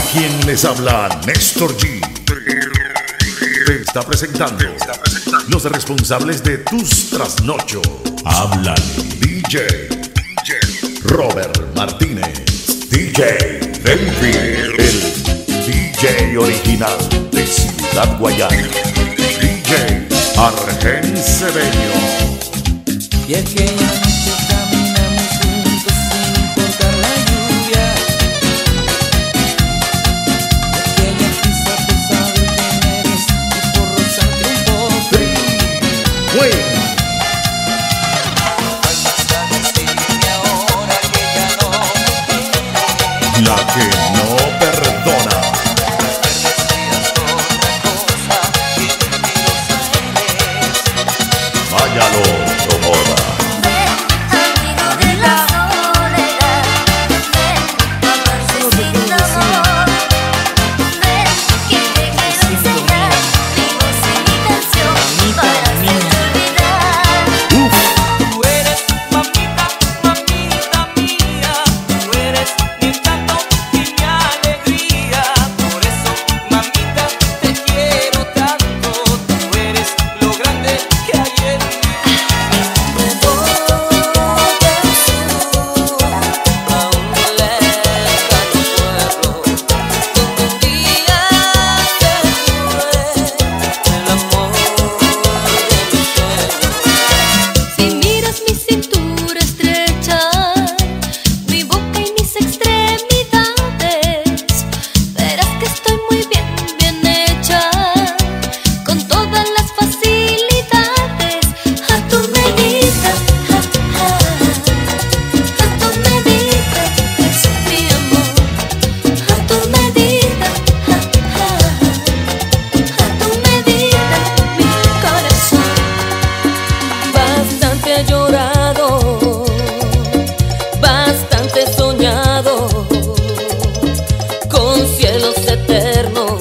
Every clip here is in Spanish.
Quien les habla, Néstor G. Te está presentando los responsables de tus trasnochos. Háblale. DJ Robert Martínez. DJ Delphi. El DJ original de Ciudad Guayana. DJ Argen Cedeño. Y aquella noche caminamos juntos sin importar la lluvia. Aquella pista por saber quién eres y por rozarte un poco. Hay mucha decirme ahora que ya no me quieres. La que no perdona. Váyalo, Tomoda. Amigo de la soledad, amarse sin amor. Que te quiero enseñar mi voz y mi canción para hacerte olvidar. Tú eres mamita, mamita mía. Tú eres mi encanto y mi alegría. Por eso, mamita, te quiero tanto. Tú eres lo grande que hay en mí. Me voy del sur a un lejano pueblo donde un día se fue el amor de mis sueños. Si miras mi cintura estrecha, mi boca y mis extremidades, verás que estoy muy bien, bien hecha, con todas las facilidades. A tu medida, a tu medida, es mi amor. A tu medida, a tu medida, mi corazón. Bastante he llorado, bastante he soñado con cielos eternos,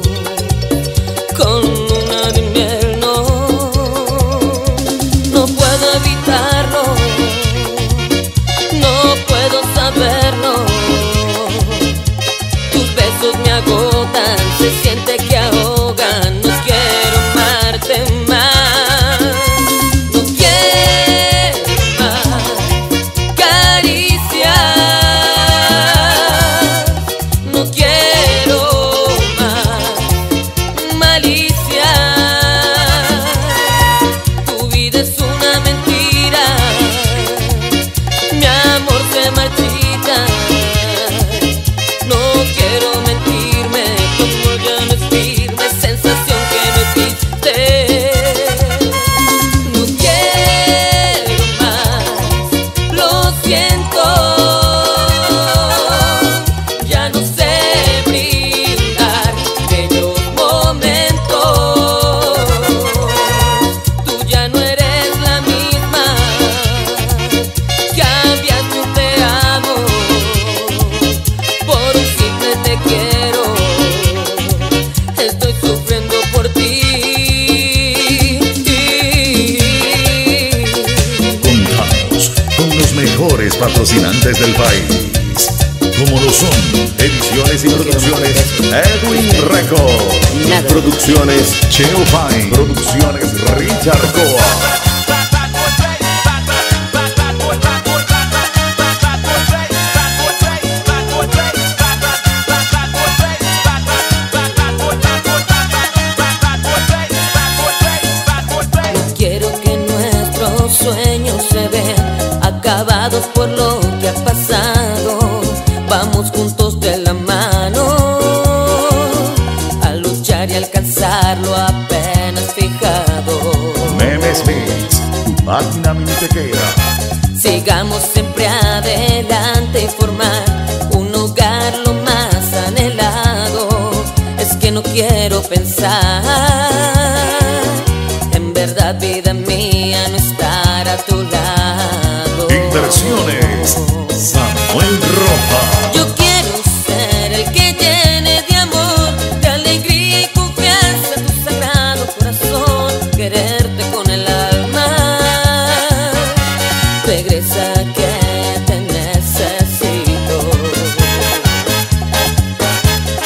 con luna de miel. No puedo evitarlo, no puedo saberlo. Tus besos me agotan, se siente que ahogan. No quiero amarte más, no quiero más caricias, no quiero más malicia. Tu vida es una mentira, mi amor se marchita. No quiero mentirme, como ya no es firme, sensación que no existe. No quiero más, lo siento. Ya no sé brindar bellos momentos. Tú ya no eres la misma, cambiaste un te amo por un simple te quiero. Estoy sufriendo por ti. Contamos con los mejores patrocinantes del país, como lo son Ediciones y Producciones Edwin Record, Producciones Cheo Fine, Producciones Richard Coa. Quiero que nuestros sueños se vean acabados por lo que ha pasado. Vamos juntos de la mano a luchar y alcanzar lo apenas fijado. Memes Mix, tu página mintequera. Sigamos siempre adelante y formar un hogar lo más anhelado. Es que no quiero pensar, en verdad vida mía, no estar a tu lado. Inversiones Samuel Roja. Yo quiero ser el que llene de amor, de alegría y confianza tu sagrado corazón. Quererte con el alma, regresa que te necesito.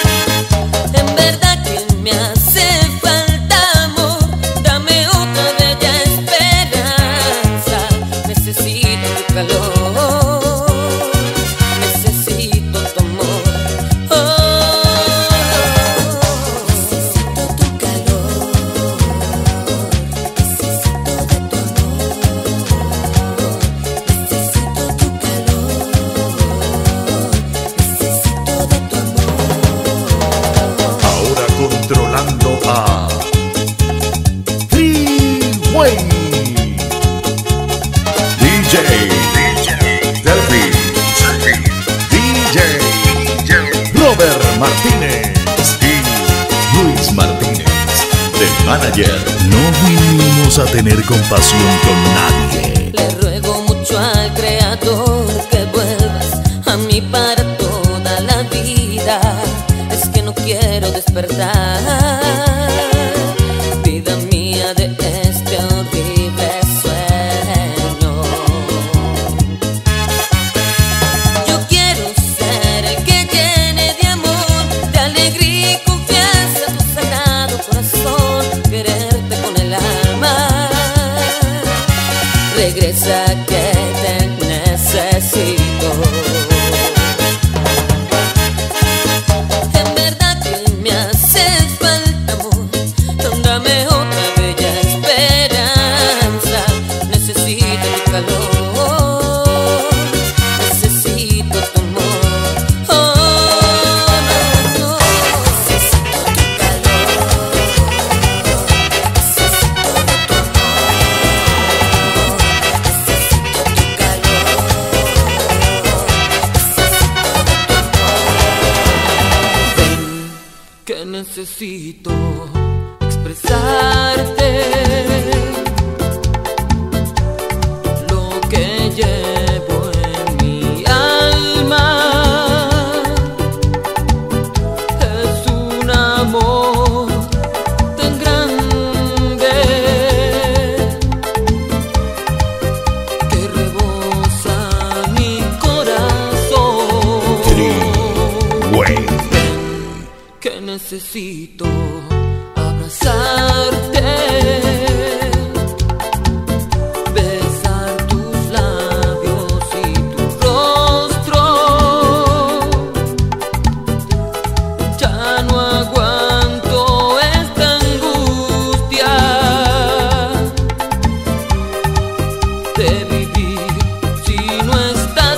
Martínez y Luis Martínez, The Manager. No vinimos a tener compasión con nadie. Le ruego mucho al Creador que vuelvas a mí para toda la vida. Es que no quiero despertar, vida mía, de este horrible sueño. Yo quiero ser el que llene de amor, de alegría y confianza tu sagrado corazón, quererte con el alma. Regresa que te necesito. En verdad que me haces falta, amor. Dame otra bella esperanza. Necesito tu calor, necesito tu amor. Oh, no, no. Necesito tu calor, necesito de tu amor. Necesito tu calor, necesito de tu amor. Ven, que necesito expresarte lo que llevo en mi alma. Es un amor tan grande que rebosa mi corazón. Güey. Que necesito abrazarte, besar tus labios y tu rostro. Ya no aguanto esta angustia de vivir si no estás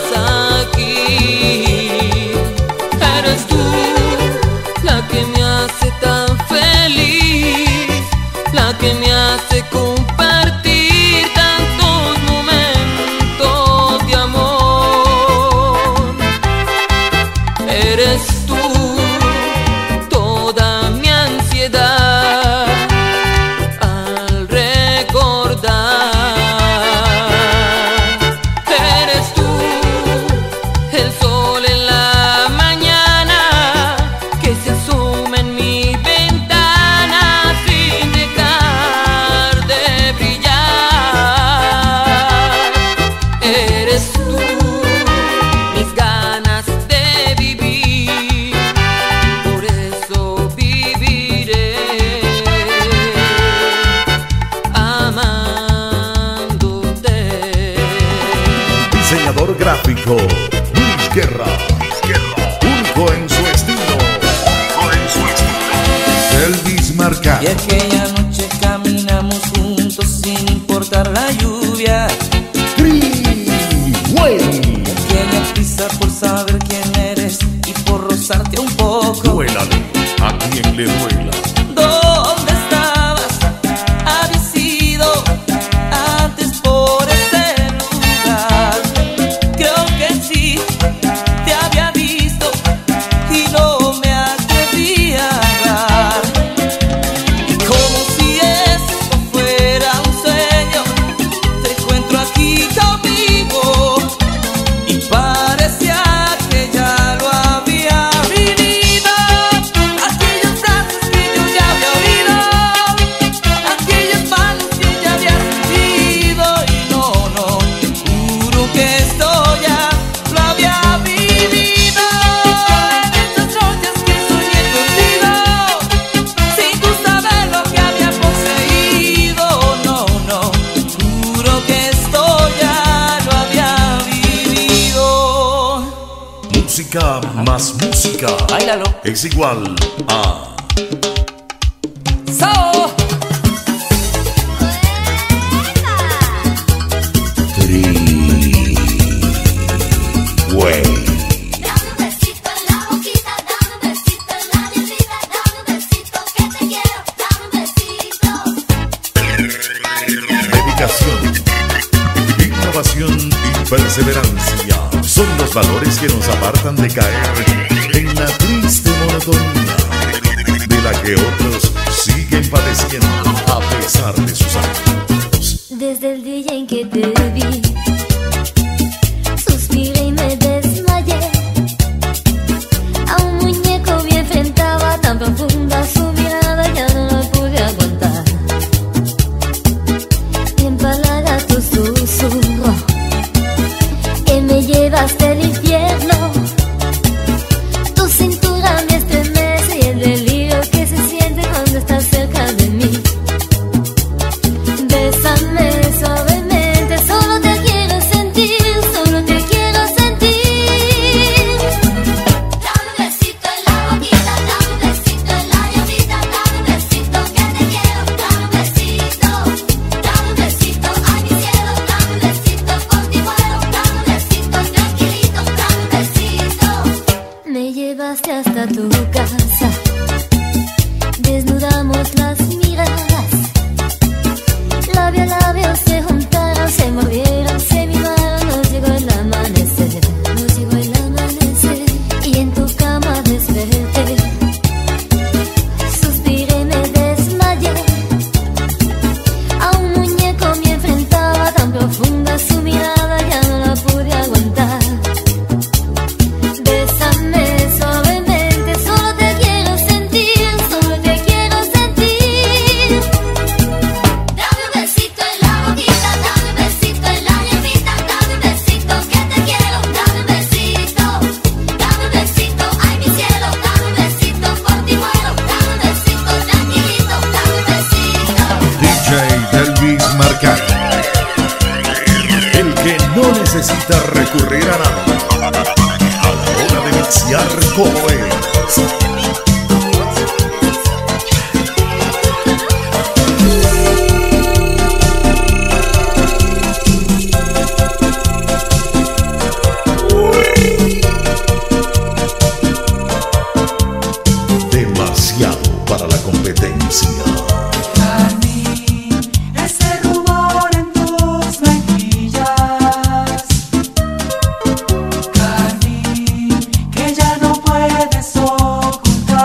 aquí. Eres tú la que me hace tan feliz, la que me hace compartir tantos momentos de amor. Eres tú toda mi ansiedad al recordar. Eres tú el sol en la mañana que se asoma en mi ventana sin dejar de brillar. Eres tú mis ganas de vivir, por eso viviré amándote. Diseñador gráfico Luis Guerra, único en su estilo. Elvis Marca. Y aquella noche caminamos juntos sin importar la lluvia. Freeway. Aquella prisa por saber quién eres y por rozarte un poco. Duélale a quien le duela. ¿Dónde estabas? Habías ido antes por ese lugar. Creo que sí, te había visto y no me atreví a hablar. Como si esto fuera un sueño, te encuentro aquí conmigo y parecía que ya lo había vivido. Aquellos brazos que yo ya había oído, aquellas manos que ya había sentido. Y no, te juro que esto ya lo había vivido. En esas noches que soñé contigo, sin tú saber lo que había poseído. No, te juro que esto ya lo había vivido. Música más música Báilalo. es igual a ¡Sao! Freeway. Dame un besito en la boquita, dame un besito en la diablita, dame un besito que te quiero, dame un besito. Dedicación, innovación y perseverancia son los valores que nos apartan de caer en una triste monotonía de la que otros siguen padeciendo a pesar de sus años. Desde el día en que te vi, suspiré y me desmayé. A un muñeco me enfrentaba, tan profunda su mirada, ya no la pude aguantar. Y empalaga tu susurro, que me llevaste al infierno. Tu cintura me estremece y el delirio que se siente cuando estás cerca de mí. Bésame suavemente, solo te quiero sentir, solo te quiero sentir. Dame un besito en la boquita, dame un besito en la llavita, dame un besito que te quiero, dame un besito, ay mi cielo, dame un besito, por ti muero, dame un besito tranquilito, dame un besito. Me llevaste hasta tu casa, desnudamos las miradas. Labio a labio se juntaron, se mordieron, se mimaron. Nos llegó el amanecer, nos llegó el amanecer. Y en tu cama desperté, suspiré y me desmayé. A un muñeco me enfrentaba, tan profunda su mirada, ya no la pude aguantar. Bésame suavemente, solo te quiero sentir, solo te quiero sentir. Dame un besito en la boquita, dame un besito en la llavita, dame un besito que te quiero, dame un besito, ay mi cielo, dame un besito, por ti muero, dame un besito tranquilito, dame un besito. DJ Delvis Marcano, el que no necesita recurrir a nada a la hora de mixear como es. Demasiado para la competencia. Ese rumor en tus mejillas, Carmín, que ya no puedes ocultar.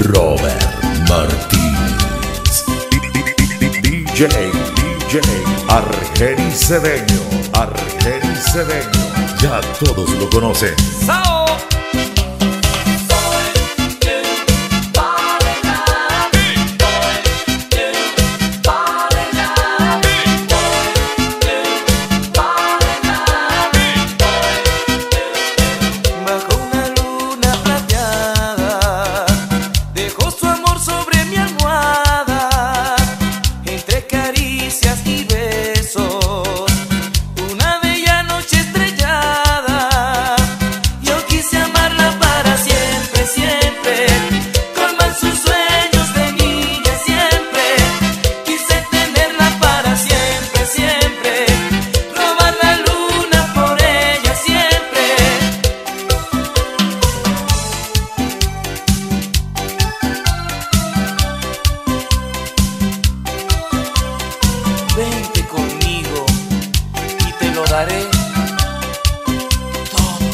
Robert Martínez. DJ Argenis Cedeño. Ya todos lo conocen. ¡Sao! Bajo una luna plateada dejó su amor sobre mi almohada, entre caricias y besos, una bella noche estrellada. Yo quise amarla para siempre, siempre, colmar sus sueños de niña siempre. Quise tenerla para siempre, siempre, robar la luna por ella siempre. Vente conmigo y te lo daré todo.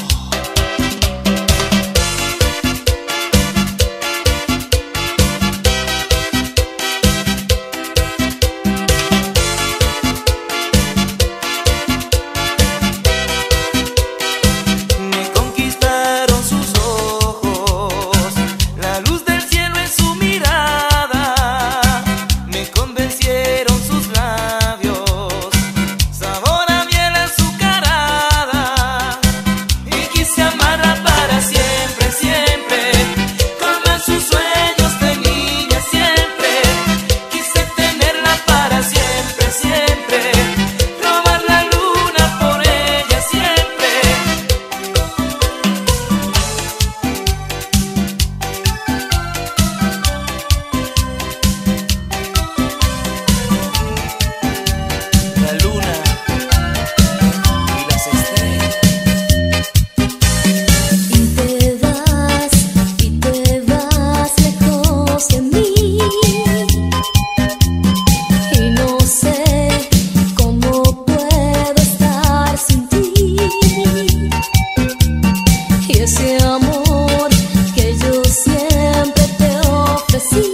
Me conquistaron sus ojos, la luz del cielo en su mirada. Me convencieron sus labios, sabor a miel azucarada. Y quise amarla para siempre, siempre, colmar sus sueños de niña siempre. Quise tenerla para siempre, siempre, robar la luna por ella siempre. La luna y las estrellas. Y te vas lejos de mí. Y no sé cómo puedo estar sin ti. Y ese amor que yo siempre te ofrecí.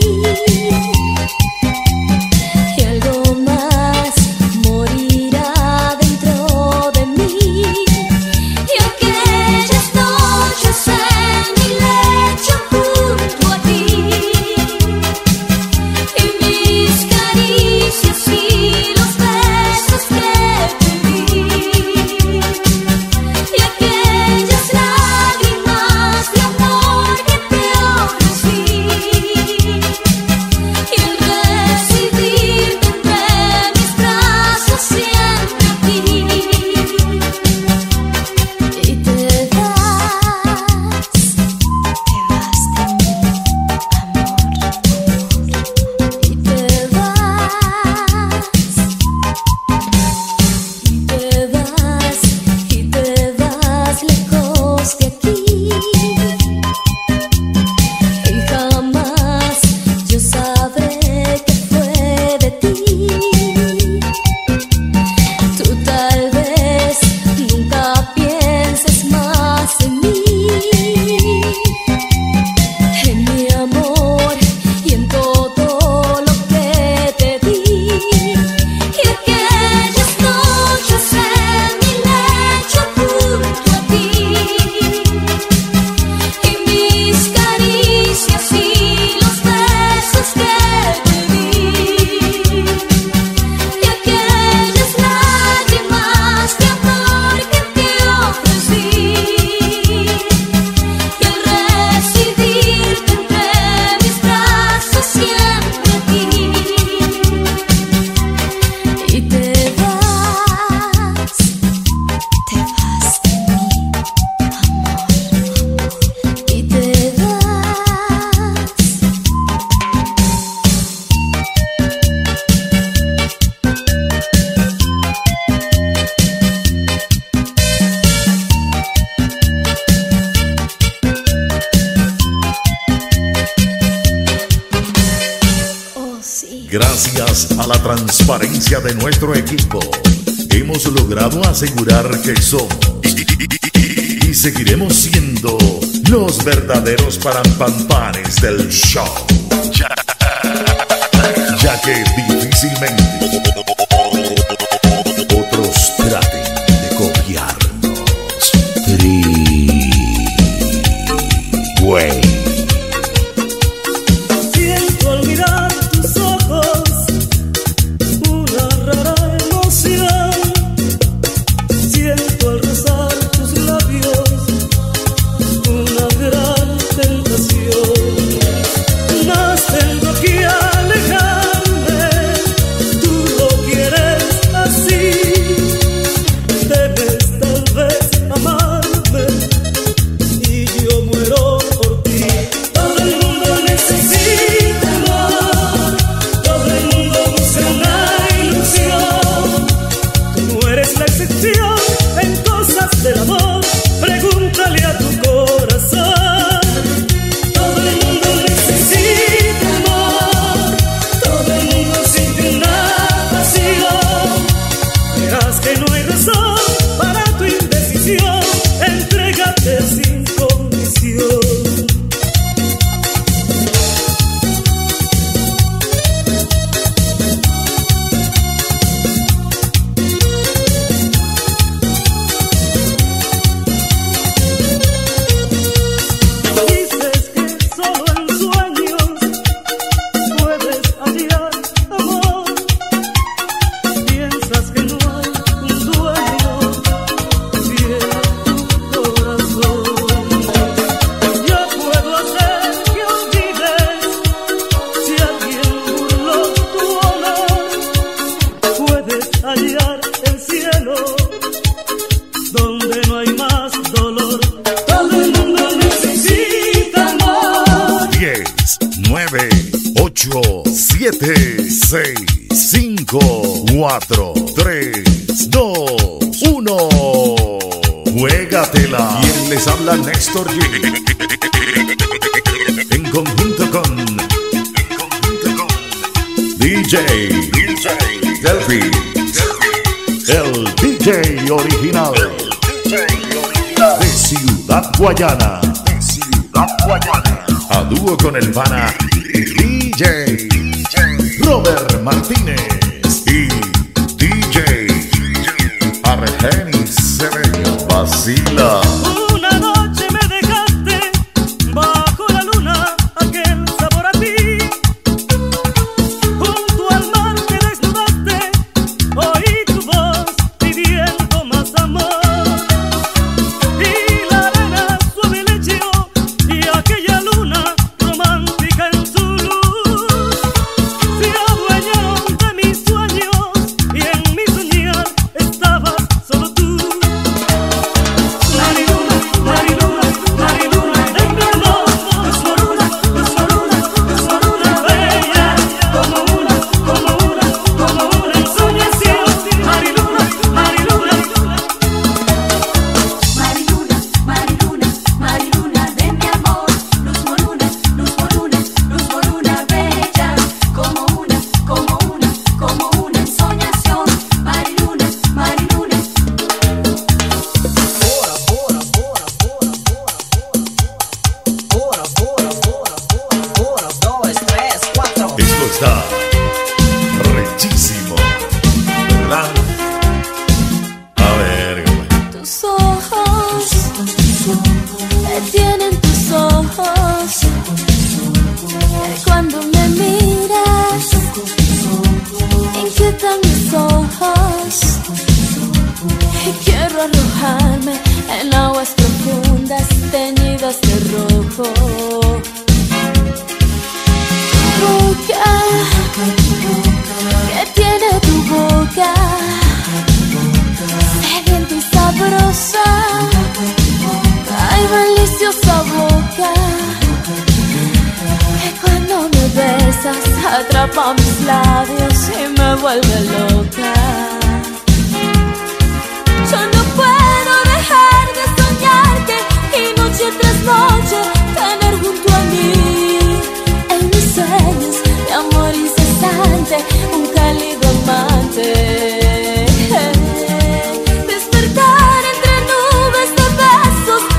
Y algo más morirá dentro de mí. Y aquellas noches en mi lecho junto a ti, y mis caricias y los besos que te di, y aquellas lágrimas de amor que te ofrecí, y el recibirte entre mis brazos siempre a ti. Y te vas de mí, amor. Y te vas lejos de aquí. Y jamás yo sabré qué fue de ti. Tú tal vez nunca pienses más en mí, en mi amor y en todo lo que te di. Y aquellas noches en mi lecho junto a ti, y mis caricias y los besos que te di, y aquellas lágrimas de amor que te ofrecí, y el recibirte entre mis brazos siempre a ti. Y te vas de mí, amor. Y te vas. Oh, sí. Gracias a la transparencia de nuestro equipo, hemos logrado asegurar que somos y seguiremos siendo los verdaderos parampampanes del show. Ya que difícilmente otros traten de copiarnos. Freeway. Siento al mirar tus ojos una rara emoción. Siento al rozar tus labios una gran tentación. Más tengo que alejarme, tú lo quieres así. Debes tal vez amarme y yo muero por ti. Todo el mundo necesita amor, todo el mundo busca una ilusión. Tú no eres la excepción en cosas del amor, pregúntale a tu corazón. Todo el mundo necesita amor, todo el mundo siente una pasión. Verás que no hay razón para tu indecisión, entrégate sin condición. Dices que solo en sueños puedes hallar amor. Piensas que no hay un dueño fiel a tu corazón. Yo puedo hacer que olvides si alguien burló tu honor. Puedes hallar el cielo donde no hay más dolor. Todo el mundo necesita amor. 10, 9, 8, 7, 6, 5, 4, 3, 2, 1. Juégatela. Quien les habla, Néstor G. En conjunto con DJ Delphi, el DJ original de Ciudad Guayana. A dúo con el pana DJ Robert Martínez y DJ Argenis Cedeño. Vacila. Una noche me dejaste bajo la luna, aquel sabor a ti. Junto al mar te desnudaste, oí tu voz pidiendo más amor. Y la arena suave lecheó y aquella luna romántica en su luz se adueñaron de mis sueños y en mi soñar estabas solo tú. Mariluna, Mariluna, Mariluna de mi amor, luz moruna, luz moruna, luz moruna bella, como una ensoñación. Mariluna, Mariluna, Mariluna, Mariluna, Mariluna de mi amor, luz moruna, luz moruna, luz moruna bella, como una ensoñación. Mariluna, Mariluna. Esto está rechísimo, ¿verdad? A ver, güey. Tus ojos, me tienen tus ojos. Cuando me miras, inquietan mis ojos. Quiero arrojarme en aguas profundas teñidas de rojo. Boca, que tiene tu boca, sedienta y sabrosa. Ay, deliciosa boca, que cuando me besas atrapa mis labios y me vuelve loca. Yo no puedo dejar de soñarte y noche tras noche tener junto a mí en mis sueños de amor incesante un cálido amante. Despertar entre nubes de besos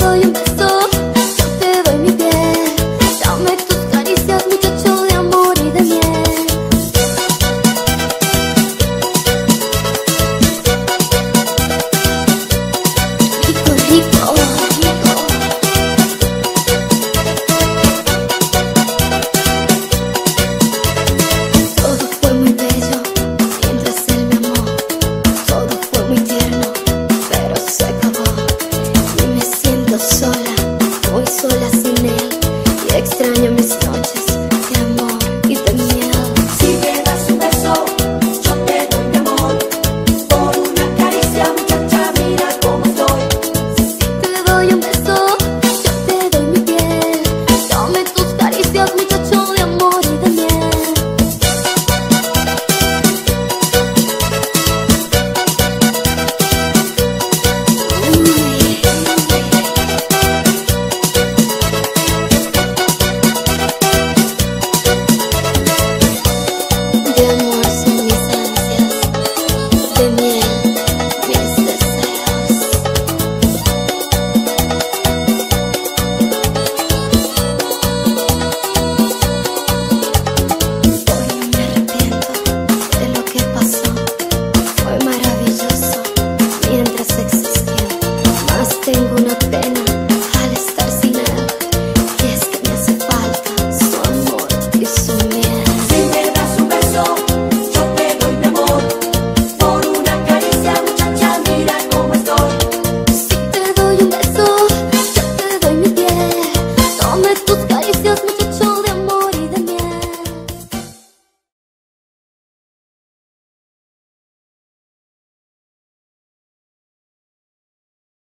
doy un beso, yo te doy mi piel. Dame tus caricias, muchacho de amor y de miel. Rico, rico, rico. Todo fue muy bello mientras él me amó. Todo fue muy tierno, pero se acabó y me siento sola.